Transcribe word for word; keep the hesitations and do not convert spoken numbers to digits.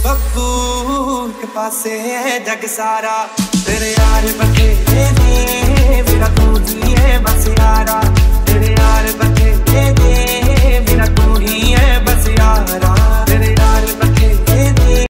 ਬੱਬੂ ਇੱਕ ਪਾਸੇ ਜਗ ਸਾਰਾ ਤੇਰੇ ਯਾਰ ਬਥੇਰੇ ਨੇ ਮੇਰਾ ਤੂੰ ਜੀਏ ਬਸ ਯਾਰ